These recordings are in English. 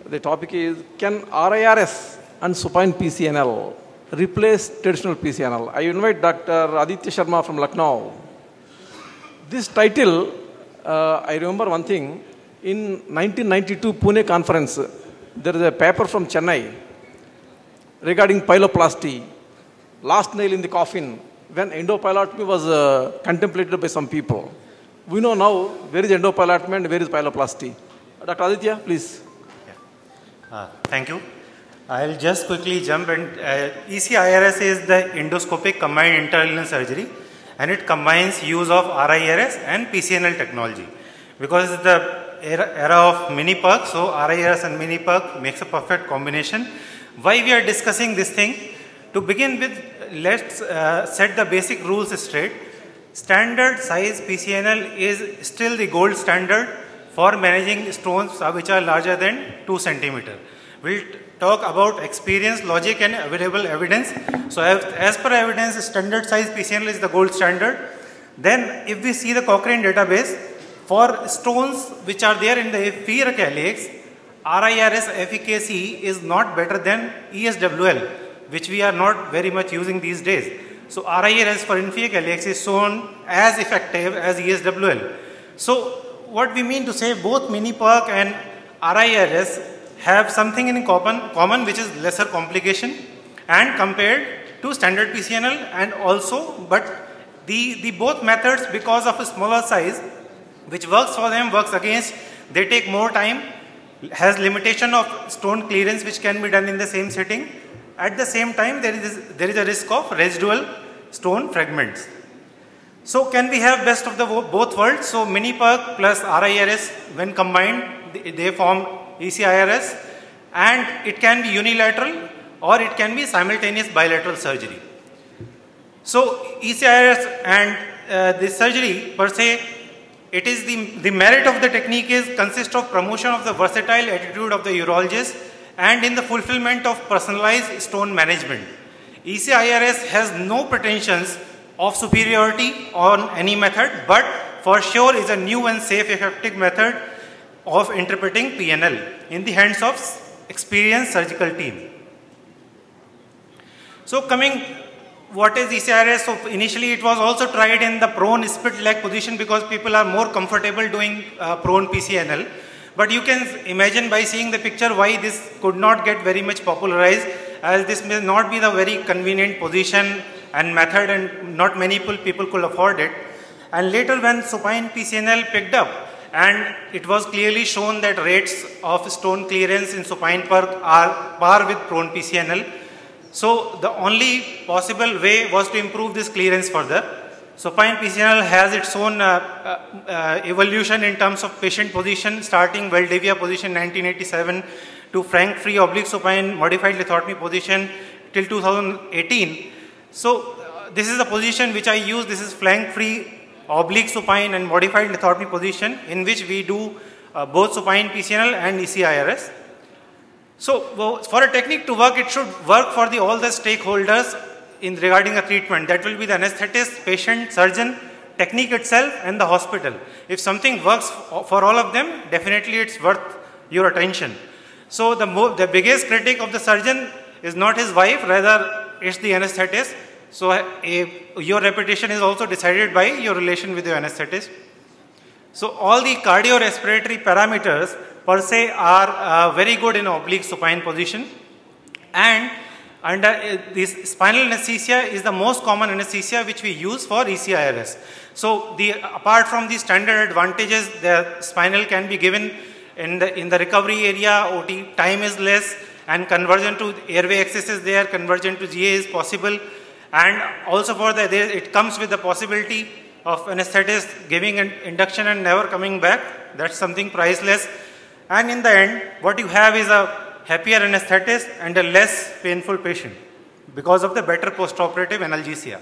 The topic is, can RIRS and supine PCNL replace traditional PCNL? I invite Dr. Aditya Sharma from Lucknow. This title, I remember one thing. In 1992 Pune conference, there is a paper from Chennai regarding pyeloplasty, last nail in the coffin, when endopylotomy was contemplated by some people. We know now where is endopylotomy and where is pyeloplasty. Dr. Aditya, please. Thank you. I'll just quickly jump and ECIRS is the endoscopic combined intra-ileal surgery, and it combines use of RIRS and PCNL technology. Because it's the era of mini-PERC, so RIRS and mini-PERC makes a perfect combination. Why we are discussing this thing? To begin with, let's set the basic rules straight. Standard size PCNL is still the gold standard for managing stones which are larger than 2 cm. We'll talk about experience, logic and available evidence. So as per evidence, standard size PCNL is the gold standard. Then if we see the Cochrane database, for stones which are there in the inferior calyx, RIRS efficacy is not better than ESWL, which we are not very much using these days. So RIRS for inferior calyx is shown as effective as ESWL. So what we mean to say, both mini-PERC and RIRS have something in common which is lesser complication and compared to standard PCNL, and also, but the both methods, because of a smaller size, which works for them, works against, they take more time, has limitation of stone clearance which can be done in the same setting. At the same time, there is a risk of residual stone fragments. So can we have best of the both worlds? So mini-PERC plus RIRS, when combined, they form ECIRS, and it can be unilateral or it can be simultaneous bilateral surgery. So ECIRS and this surgery per se, it is the merit of the technique is consists of promotion of the versatile attitude of the urologist and in the fulfillment of personalized stone management. ECIRS has no pretensions of superiority on any method, but for sure is a new and safe effective method of interpreting PNL in the hands of experienced surgical team. So coming, what is ECIRS? So initially it was also tried in the prone split leg position because people are more comfortable doing prone PCNL. But you can imagine by seeing the picture why this could not get very much popularized, as this may not be the very convenient position and method, and not many people could afford it. And later when supine PCNL picked up, and it was clearly shown that rates of stone clearance in supine PERC are par with prone PCNL. So the only possible way was to improve this clearance further. Supine PCNL has its own evolution in terms of patient position, starting Valdivia position 1987 to Frank free oblique supine modified lithotomy position till 2018. So this is the position which I use. This is flank free oblique supine and modified lithotomy position, in which we do both supine PCNL and ECIRS. So for a technique to work, it should work for all the stakeholders in regarding a treatment. That will be the anesthetist, patient, surgeon, technique itself and the hospital. If something works for all of them, definitely it's worth your attention. So the biggest critic of the surgeon is not his wife, rather it's the anesthetist. So your reputation is also decided by your relation with your anesthetist. So all the cardiorespiratory parameters per se are very good in oblique supine position, and under this spinal anesthesia is the most common anesthesia which we use for ECIRS. So apart from the standard advantages, the spinal can be given in the recovery area, OT time is less, and conversion to airway access is there, conversion to GA is possible, and also it comes with the possibility of anesthetist giving an induction and never coming back. That's something priceless. And in the end, what you have is a happier anesthetist and a less painful patient because of the better postoperative analgesia.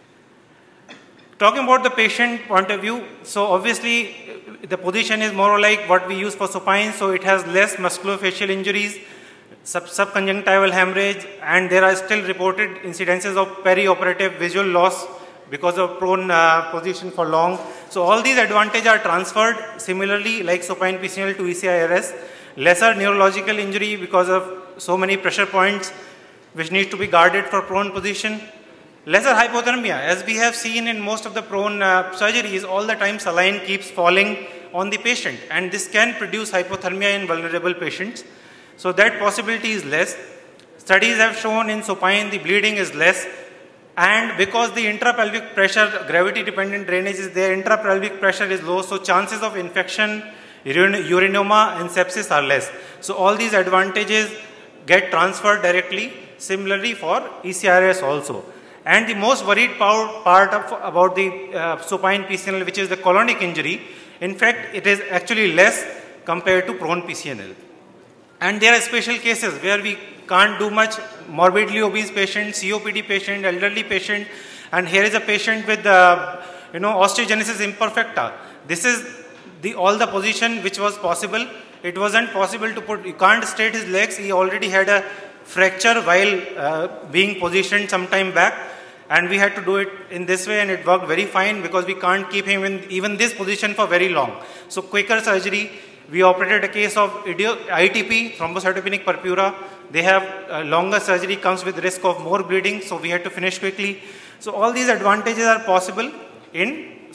Talking about the patient point of view, so obviously the position is more like what we use for supine, so it has less musculofacial injuries, subconjunctival hemorrhage, and there are still reported incidences of perioperative visual loss because of prone position for long. So all these advantages are transferred similarly like supine PCNL to ECIRS. lesser neurological injury because of so many pressure points which need to be guarded for prone position, lesser hypothermia. As we have seen in most of the prone surgeries, all the time saline keeps falling on the patient, and this can produce hypothermia in vulnerable patients. So that possibility is less. Studies have shown in supine the bleeding is less, and because the intrapelvic pressure, gravity dependent drainage is there, intrapelvic pressure is low, so chances of infection, urinoma and sepsis are less. So all these advantages get transferred directly. Similarly for ECRS also. And the most worried part about the supine PCNL, which is the colonic injury, in fact it is actually less compared to prone PCNL. And there are special cases where we can't do much, morbidly obese patient, COPD patient, elderly patient, and here is a patient with osteogenesis imperfecta. This is all the position which was possible. It wasn't possible to put, you can't straight his legs, he already had a fracture while being positioned some time back, and we had to do it in this way, and it worked very fine because we can't keep him in even this position for very long. So quicker surgery. We operated a case of ITP, thrombocytopenic purpura. They have longer surgery, comes with risk of more bleeding, so we had to finish quickly. So all these advantages are possible in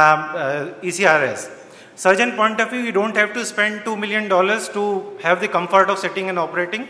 ECRS. Surgeon point of view, you don't have to spend $2 million to have the comfort of sitting and operating.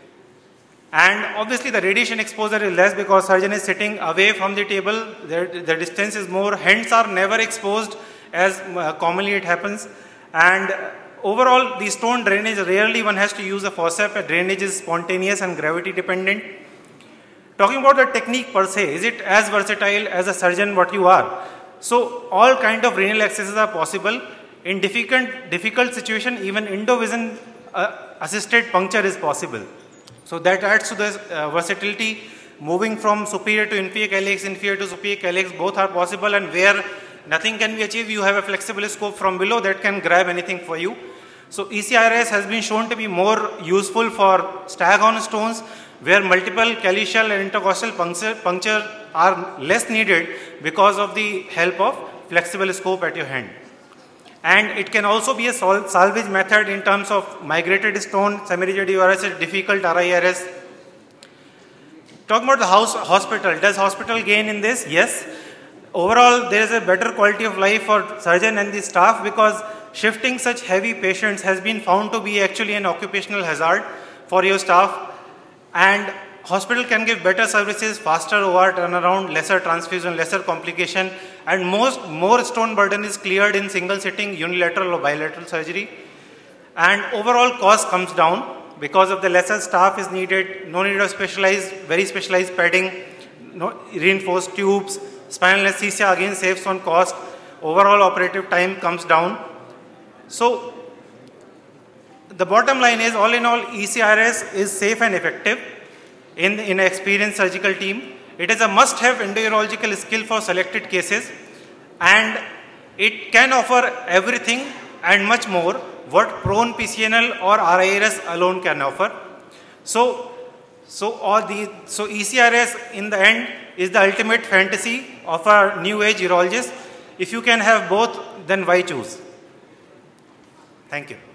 And obviously the radiation exposure is less because surgeon is sitting away from the table, the distance is more, hands are never exposed as commonly it happens. And overall, the stone drainage, rarely one has to use a forceps. Drainage is spontaneous and gravity dependent. Talking about the technique per se, is it as versatile as a surgeon what you are? So all kind of renal accesses are possible. In difficult situation, even endovision assisted puncture is possible. So that adds to the versatility. Moving from superior to inferior calyx, inferior to superior calyx, both are possible, and where nothing can be achieved, you have a flexible scope from below that can grab anything for you. So ECRS has been shown to be more useful for staghorn stones, where multiple calycial and intercostal puncture are less needed because of the help of flexible scope at your hand. And it can also be a salvage method in terms of migrated stone, semi-rigid URS, difficult RIRS. Talking about the hospital, does hospital gain in this? Yes. Overall, there is a better quality of life for surgeon and the staff because shifting such heavy patients has been found to be actually an occupational hazard for your staff. And hospital can give better services, faster OR turnaround, lesser transfusion, lesser complication, and more stone burden is cleared in single sitting, unilateral or bilateral surgery. And overall cost comes down because of the lesser staff is needed, no need of very specialized padding, reinforced tubes, spinal anesthesia again saves on cost, overall operative time comes down. So the bottom line is, all in all, ECRS is safe and effective in an experienced surgical team. It is a must-have endourological skill for selected cases, and it can offer everything and much more what prone PCNL or RIRS alone can offer. So ECRS in the end is the ultimate fantasy of a new age urologist. If you can have both, then why choose? Thank you.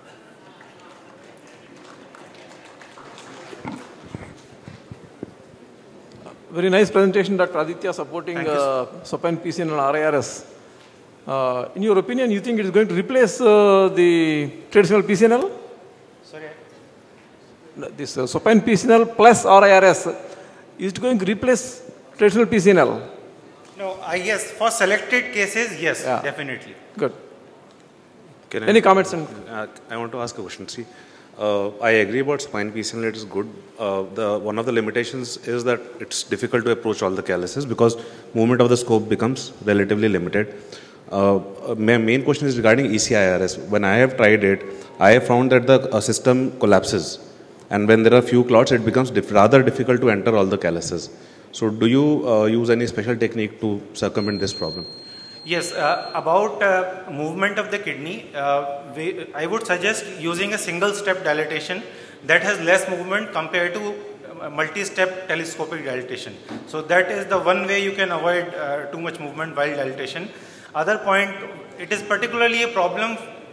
Very nice presentation, Dr. Aditya, supporting supine PCNL and RIRS. In your opinion, you think it is going to replace the traditional PCNL? Sorry? This supine PCNL plus RIRS, is it going to replace traditional PCNL? No, yes, for selected cases, yes, definitely. Good. Any comments? I want to ask a question. See, I agree about spine PCNL, it is good. One of the limitations is that it's difficult to approach all the calyces because movement of the scope becomes relatively limited. My main question is regarding ECIRS. When I have tried it, I have found that the system collapses, and when there are few clots, it becomes rather difficult to enter all the calyces. So do you use any special technique to circumvent this problem? Yes, about movement of the kidney, I would suggest using a single step dilatation that has less movement compared to multi-step telescopic dilatation. So that is the one way you can avoid too much movement while dilatation. Other point, it is particularly a problem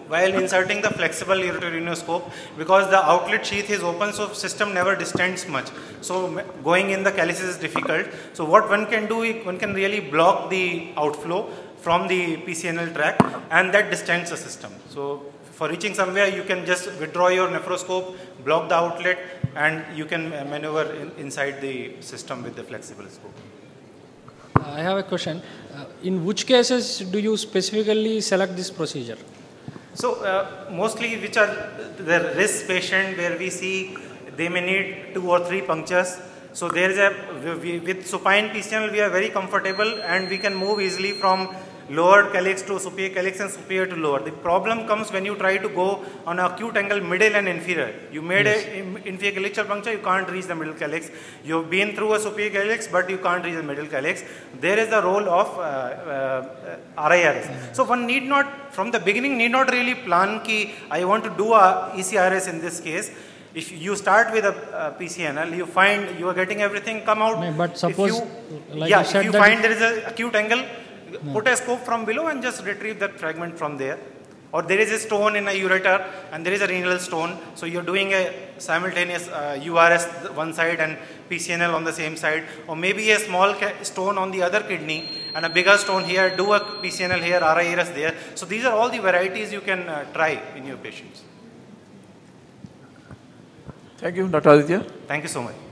while inserting the flexible ureteroscope, because the outlet sheath is open, so system never distends much. So going in the calyces is difficult. So what one can do, one can really block the outflow from the PCNL tract, and that distends the system. So for reaching somewhere, you can just withdraw your nephroscope, block the outlet, and you can maneuver inside the system with the flexible scope. I have a question. In which cases do you specifically select this procedure? So mostly which are the risk patient where we see they may need 2 or 3 punctures. So there is with supine PCNL we are very comfortable and we can move easily from lower calyx to superior calyx and superior to lower. The problem comes when you try to go on an acute angle middle and inferior. You made an inferior calyxal puncture, you can't reach the middle calyx. You've been through a superior calyx, but you can't reach the middle calyx. There is the role of RIRS. So one need not, from the beginning, need not really plan ki I want to do a ECRS in this case. If you start with a PCNL, you find you are getting everything come out. But suppose, if you find there is an acute angle, put a scope from below and just retrieve that fragment from there. Or there is a stone in a ureter and there is a renal stone. So you're doing a simultaneous URS one side and PCNL on the same side. Or maybe a small stone on the other kidney and a bigger stone here, do a PCNL here, RIRS there. So these are all the varieties you can try in your patients. Thank you, Dr. Aditya. Thank you so much.